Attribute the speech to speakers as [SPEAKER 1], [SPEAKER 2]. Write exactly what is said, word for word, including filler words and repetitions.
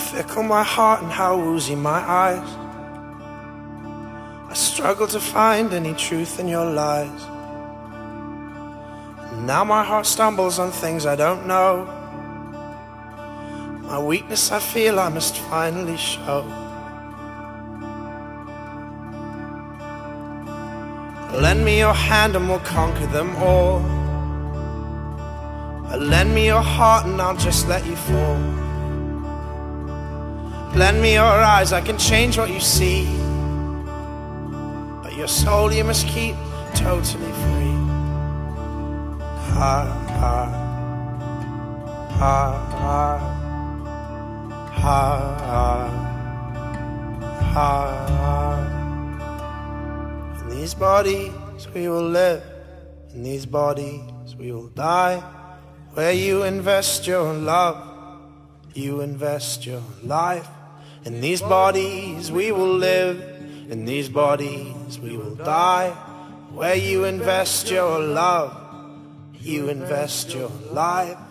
[SPEAKER 1] fickle my heart and how woozy my eyes. I struggle to find any truth in your lies. And now my heart stumbles on things I don't know. My weakness I feel I must finally show. Lend me your hand and we'll conquer them all. Lend me your heart and I'll just let you fall. Lend me your eyes, I can change what you see, but your soul you must keep totally free. Ha ha ha ha ha ha ha. In these bodies we will live, in these bodies we will die. Where you invest your love, you invest your life. In these bodies we will live, in these bodies we will die. Where you invest your love, you invest your life.